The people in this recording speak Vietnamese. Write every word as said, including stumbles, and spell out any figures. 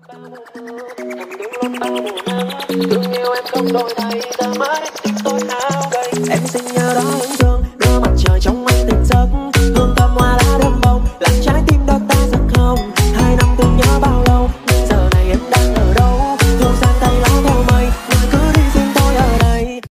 Thương yêu em không đổi thay, ta mãi tin tôi.